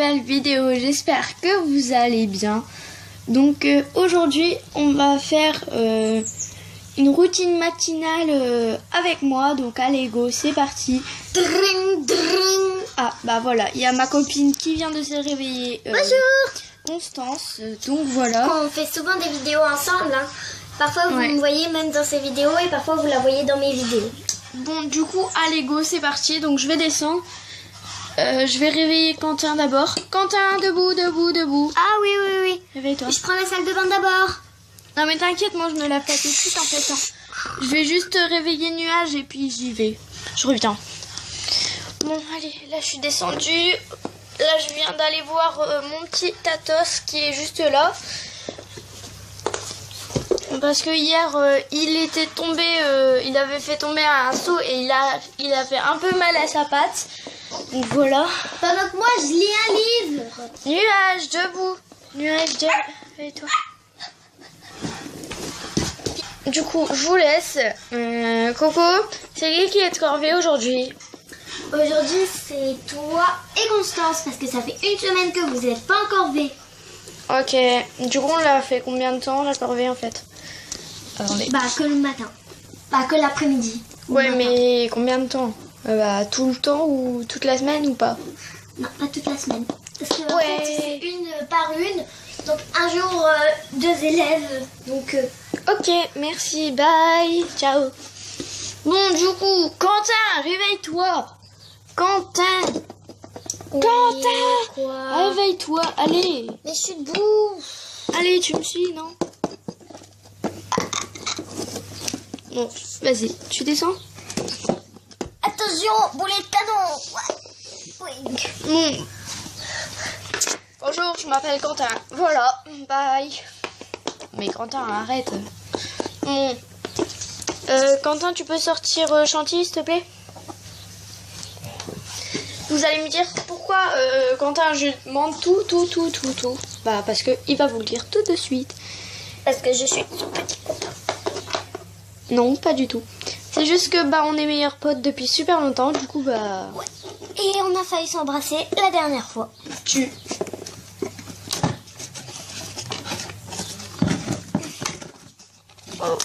nouvelle vidéo. J'espère que vous allez bien. Donc aujourd'hui on va faire une routine matinale avec moi. Donc allez go, c'est parti. Ah bah voilà, il y a ma copine qui vient de se réveiller. Bonjour Constance, donc voilà. On fait souvent des vidéos ensemble, hein. Parfois vous me voyez même dans ces vidéos et parfois vous la voyez dans mes vidéos. Bon du coup allez go, c'est parti. Donc je vais descendre. Je vais réveiller Quentin d'abord. Quentin, debout, debout, debout. Ah oui, oui, oui. Réveille-toi. Je prends la salle de bain d'abord. Non mais t'inquiète, moi je me lave pas tout de suite en fait. Je vais juste réveiller Nuage et puis j'y vais. Je reviens. Bon allez, là je suis descendue. Là je viens d'aller voir mon petit Tatos qui est juste là. Parce que hier il était tombé, il avait fait tomber un seau et il a fait un peu mal à sa patte. Donc voilà. Pendant que moi je lis un livre. Nuage, debout. Nuage, debout. Et toi. Du coup, je vous laisse. Coco, c'est qui est de corvée aujourd'hui? Aujourd'hui c'est toi et Constance parce que ça fait une semaine que vous n'êtes pas encore corvée. Ok. Du coup, on l'a fait combien de temps la corvée en fait? Attendez. Bah que le matin. Bah que l'après-midi. Ouais, mais combien de temps? Bah, tout le temps ou toute la semaine ou pas? Non, pas toute la semaine. Parce que ouais. en fait, c'est une par une. Donc un jour, 2 élèves. Donc ok, merci, bye, ciao. Bon, du coup, Quentin, réveille-toi. Quentin. oui, Quentin, quoi? réveille-toi, allez. Mais je suis debout. Allez, tu me suis, non? Bon, vas-y, tu descends? Attention, boulet de canon. Oui. Bon. Bonjour, je m'appelle Quentin. Voilà, bye. Mais Quentin, arrête. Bon. Quentin, tu peux sortir Chantilly, s'il te plaît? Vous allez me dire pourquoi, Quentin, je demande tout. Bah, parce que il va vous le dire tout de suite. Parce que je suis son petit copain. Non, pas du tout. C'est juste que, bah, on est meilleurs potes depuis super longtemps, du coup, bah... Ouais. Et on a failli s'embrasser la dernière fois. Oh.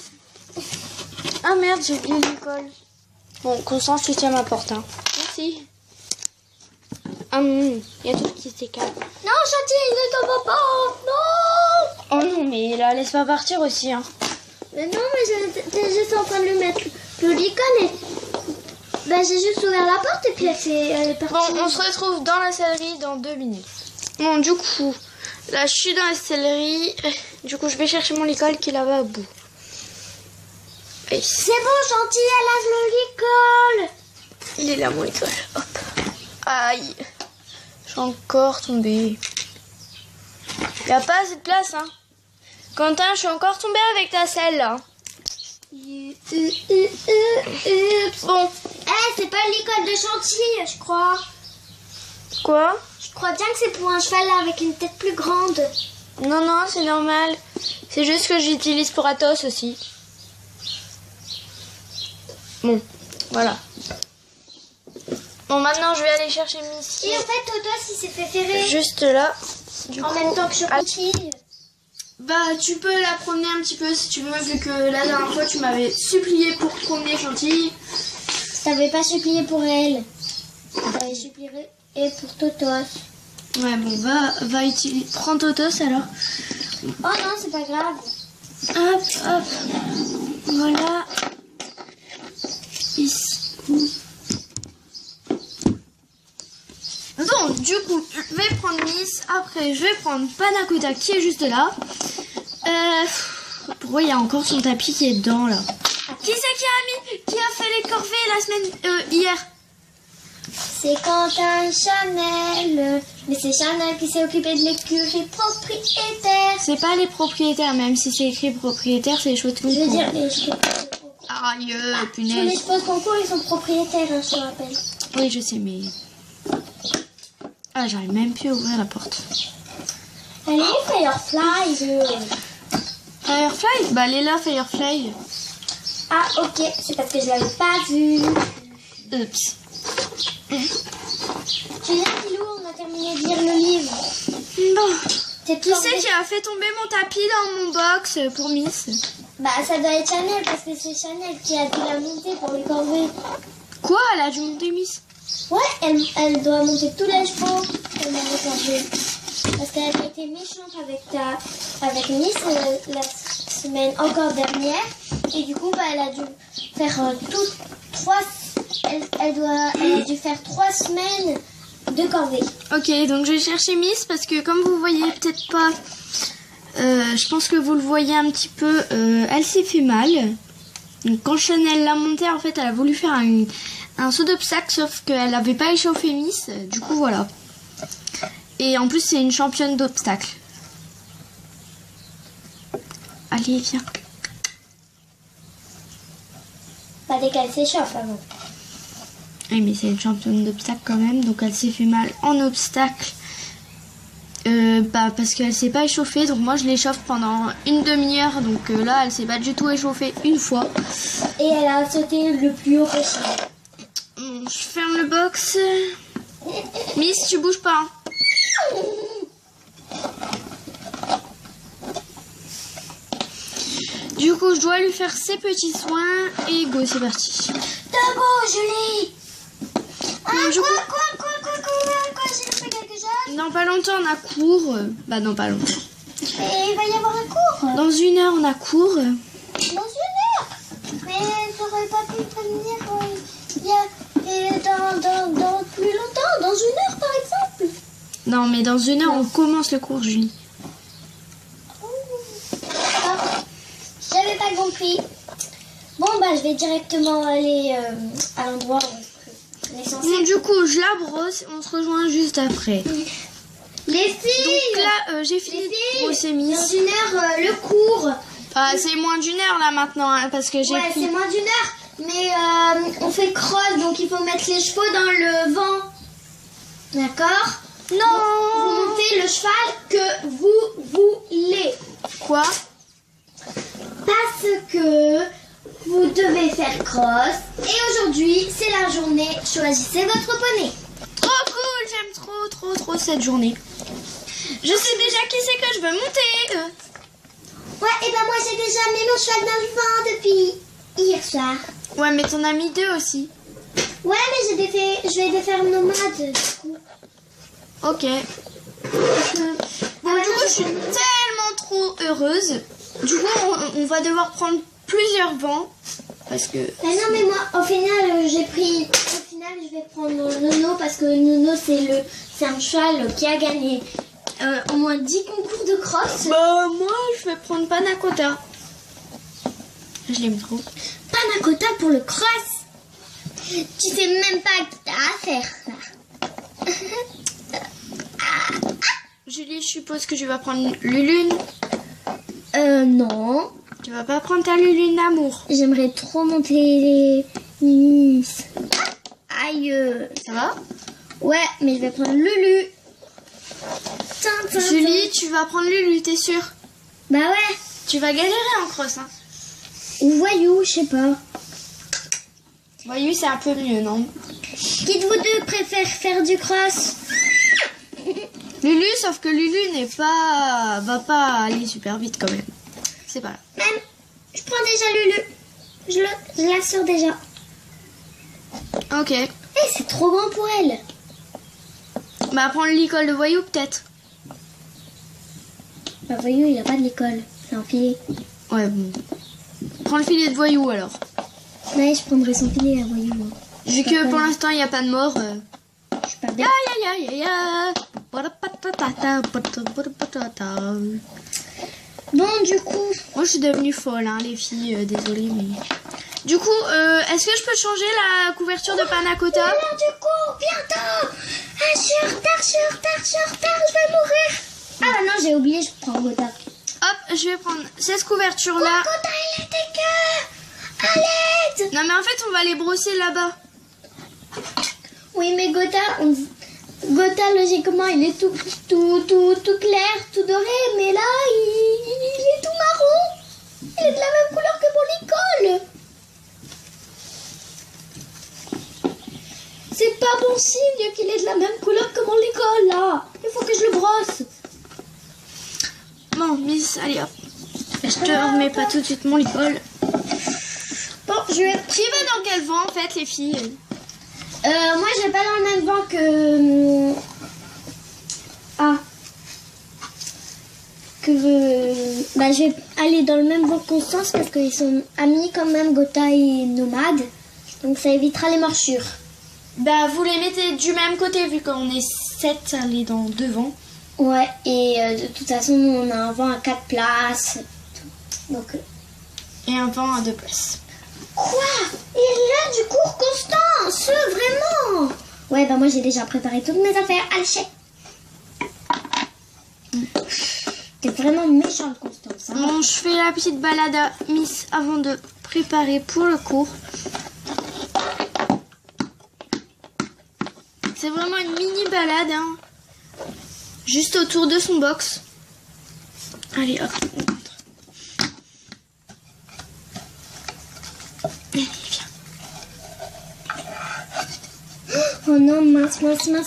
Ah merde, j'ai oublié l'école. Bon, Constance, tu tiens ma porte, hein. Merci. Ah non, il y a tout qui s'écale. Non, Chantilly, ne tombe pas. Non. Oh non, mais là, laisse pas partir aussi, hein. Mais non, mais j'étais juste en train de le mettre le licol et... Bah, j'ai juste ouvert la porte et puis elle est partie. Bon, on se retrouve dans la sellerie dans 2 minutes. Bon, du coup, là, je suis dans la sellerie. Du coup, je vais chercher mon licol qui est là-bas au bout. Et c'est bon, Chantilly, elle lave le licol. il est là, mon licol. Hop. Aïe. Je suis encore tombée. Il n'y a pas assez de place, hein. Quentin, je suis encore tombée avec ta selle, là. Bon. C'est pas l'école de Chantilly, je crois. Quoi? Je crois bien que c'est pour un cheval avec une tête plus grande. Non, c'est normal. C'est juste que j'utilise pour Athos aussi. Bon, voilà. Bon, maintenant, je vais aller chercher Missy. Et en fait, Toto, s'il s'est fait ferrer. Juste là. En même temps que Chantilly. Bah, tu peux la promener un petit peu si tu veux, vu que la dernière fois, tu m'avais supplié pour promener Chantilly. Je t'avais pas supplié pour elle. Je t'avais supplié et pour Totos. Ouais, bon, va utiliser. Prends Totos alors. Oh non, c'est pas grave. Hop. Voilà. Ici. Donc, du coup, je vais prendre Miss. Après, je vais prendre Panakota qui est juste là. Pourquoi il y a encore son tapis qui est dedans là? Qui c'est qui a fait les corvées la semaine hier? C'est Quentin Chanel. Mais c'est Chanel qui s'est occupé de l'écurie propriétaire. C'est pas les propriétaires, même si c'est écrit propriétaire, c'est les chevaux de concours. Je veux dire les chevaux. Aïe, Tous punaise. les chevaux de concours, ils sont propriétaires, hein, je te rappelle. Oui, je sais, mais... Ah, j'arrive même plus à ouvrir la porte. Elle est Firefly. Firefly? Bah, elle est là, Firefly. Ah, ok, c'est parce que je l'avais pas vue. Oups. Tu viens, Pilou, on a terminé terminé de lire le livre. Bon. C'est Qui c'est qui a fait tomber mon tapis dans mon box pour Miss? Bah ça doit être Chanel parce que c'est Chanel qui a dû la monter pour les corvées. Quoi? Elle a dû monter Miss? Ouais, elle doit monter tous les chevaux pour les corvées. Parce qu'elle a été méchante avec Miss la semaine encore dernière. Et du coup, bah, elle a dû faire elle a dû faire 3 semaines de corvée. Ok, donc je vais chercher Miss parce que comme vous voyez peut-être pas, je pense que vous le voyez un petit peu, elle s'est fait mal. Donc quand Chanel l'a montée, en fait, elle a voulu faire un saut d'obstacle, sauf qu'elle n'avait pas échauffé Miss. Du coup, voilà. Et en plus, c'est une championne d'obstacle. Allez, viens. Pas dès qu'elle s'échauffe avant. Oui, mais c'est une championne d'obstacle quand même, donc elle s'est fait mal en obstacle. Parce qu'elle s'est pas échauffée, donc moi je l'échauffe pendant une demi-heure, donc là elle s'est pas du tout échauffée une fois. Et elle a sauté le plus haut possible. Je ferme le box. Miss, tu bouges pas. Hein. Du coup, je dois lui faire ses petits soins et go, c'est parti. D'abord, Julie. Non, du coup, Quoi, j'ai fait quelque chose? dans pas longtemps, on a cours. Bah, dans pas longtemps. Et il va y avoir un cours. Dans 1 heure, on a cours. Dans 1 heure. Mais j'aurais pas pu prévenir dans plus longtemps, dans 1 heure par exemple. Non, mais dans 1 heure, on commence le cours, Julie. J'avais pas compris. Bon, bah, je vais directement aller à l'endroit où on est censé. Bon, du coup, je la brosse. On se rejoint juste après. Les filles. Donc là, j'ai fini de brosser Miss. Dans 1 heure, le cours. C'est moins d'1 heure là maintenant, hein, parce que j'ai Ouais, pris... c'est moins d'1 heure. Mais on fait cross, donc il faut mettre les chevaux dans le vent. D'accord? Non. Vous montez le cheval que vous voulez. Quoi? Parce que vous devez faire cross. Et aujourd'hui, c'est la journée. Choisissez votre poney. Trop cool, j'aime trop cette journée. Je sais déjà qui c'est que je veux monter. Ouais, et ben moi j'ai déjà mis mon cheval dans le vent depuis hier soir. Ouais, mais t'en as mis 2 aussi. Ouais, mais je vais défaire nomade du coup. Ok. Bon, du coup, je suis tellement trop heureuse. Du coup, on va devoir prendre plusieurs vents. Parce que... Mais non, mais moi, au final, je vais prendre Nono parce que Nono, c'est un cheval qui a gagné au moins 10 concours de cross. Bah, moi, je vais prendre Panacota. Je l'aime trop. Panacota pour le cross. Tu sais même pas que t'as à faire ça. Julie, je suppose que tu vas prendre Lulune. Non. Tu vas pas prendre ta Lulune d'amour. J'aimerais trop monter les Nice. Aïe. Ça va? Ouais, mais je vais prendre Lulu. Julie, tu vas prendre Lulu, t'es sûre? Bah ouais. Tu vas galérer en cross, hein. Ou Voyou, je sais pas. Voyou, c'est un peu mieux, non? Qui de vous deux préfère faire du cross? Lulu, sauf que Lulu va pas aller super vite quand même. C'est pas là. Même, je prends déjà Lulu. Je la sors déjà. Ok. Eh, c'est trop grand pour elle. Bah, prendre l'école de Voyou, peut-être. Bah, Voyou, il a pas de l'école. C'est un filet. Ouais, bon. Prends le filet de Voyou, alors. Ouais, je prendrai son filet à Voyou. Moi. Vu que pour l'instant, il n'y a pas de mort. Je suis pas bien. Bon, du coup... Moi, je suis devenue folle, hein, les filles. Désolée, mais... Du coup, est-ce que je peux changer la couverture de Panacota? Non, du coup, bientôt. Ah, je suis en retard, je vais mourir. Ah bah non, j'ai oublié, je prends Gotha. Hop, je vais prendre cette couverture-là. Gotha, il est dégueu. À l'aide. Non, mais en fait, on va les brosser là-bas. Oui, mais Gotha, logiquement, il est tout clair, tout doré, mais là, il est tout marron. Il est de la même couleur que mon école. C'est pas pas bon signe qu'il est de la même couleur que mon licol là. Il faut que je le brosse. Bon, Miss, allez hop. Je te remets pas tout de suite mon licol. Bon, je vais... Qui va dans quel vent en fait, les filles? Moi, je vais pas dans le même vent que... Bah, je vais aller dans le même vent que Constance parce qu'ils sont amis quand même, Gotha et Nomade. Donc ça évitera les morsures. Bah, vous les mettez du même côté vu qu'on est 7 à aller dans 2 vents. Ouais, et de toute façon, on a un vent à 4 places. Donc... Et un vent à 2 places. Quoi? Il a du cours Constance? Vraiment? Ouais, bah moi j'ai déjà préparé toutes mes affaires. Allez, chèque. T'es vraiment méchante, Constance. Hein? Bon, je fais la petite balade à Miss avant de préparer pour le cours. C'est vraiment une mini balade, hein. Juste autour de son box. Allez, hop. Allez, viens. Oh non, mince.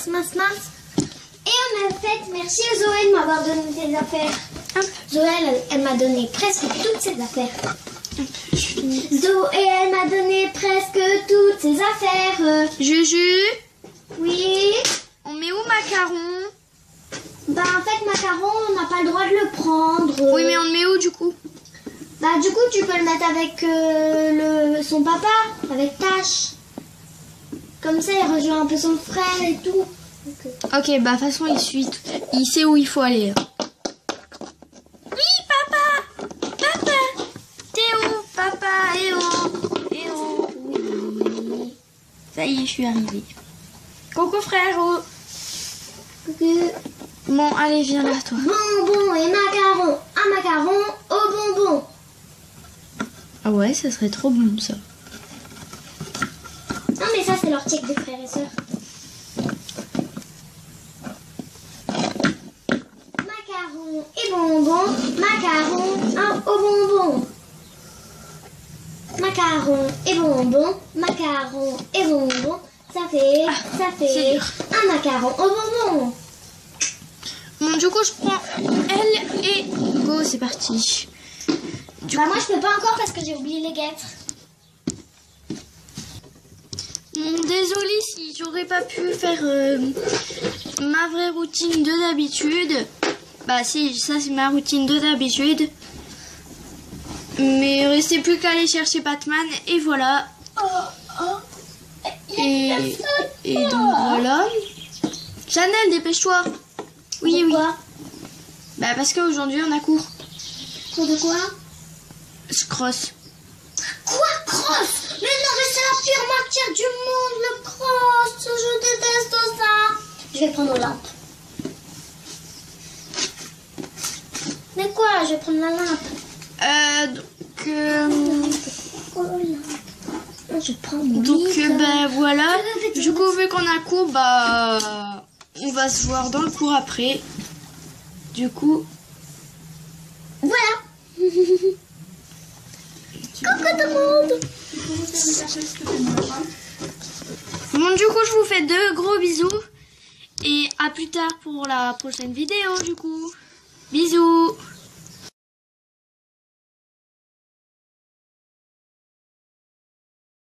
Et en fait, merci à Zoé de m'avoir donné tes affaires. Hop. Zoé, elle m'a donné presque toutes ses affaires. Hop, je finis. Zoé, elle m'a donné presque toutes ses affaires. Juju, Oui. on met où Macaron? Bah en fait, Macaron, on n'a pas le droit de le prendre. Oui, mais on le met où du coup? Bah du coup, tu peux le mettre avec son papa, avec Tash. Comme ça, il rejoint un peu son frère et tout. Ok, bah de toute façon, il sait où il faut aller. Oui, papa! Papa! T'es où, papa? Eh oh! Eh oh! Oui. Ça y est, je suis arrivée. Coucou, frérot! Coucou. Bon, allez, viens là, toi. Bonbon et macaron. Un macaron au bonbon. Ah ouais, ça serait trop bon, ça. Non, mais ça, c'est leur check de frères et sœurs. Macaron et bonbon. Macaron au bonbon. Macaron et bonbon. Macaron et bonbon. Ça fait c'est dur. un macaron au bonbon. Bon, du coup, je prends elle et go, c'est parti. Bah moi, je peux pas encore parce que j'ai oublié les guêtres. Désolée si j'aurais pas pu faire ma vraie routine de d'habitude. Bah si, ça c'est ma routine de d'habitude. Mais il restait plus qu'à aller chercher Batman et voilà. Et donc voilà. Chanel, dépêche-toi. Oui, oui. Pourquoi? Bah parce qu'aujourd'hui on a cours. Cours de quoi? Cross. Quoi, cross? Mais non, mais c'est la pire matière du monde, le cross. Je déteste ça. Je vais prendre la lampe. Mais quoi? Je vais prendre la lampe. Je prends mon Donc livre. bah voilà. Du coup vu qu'on a cours, bah on va se voir dans le cours après. Du coup. Voilà. Coucou tout le monde. Bon, du coup, je vous fais de gros bisous. Et à plus tard pour la prochaine vidéo, du coup. Bisous.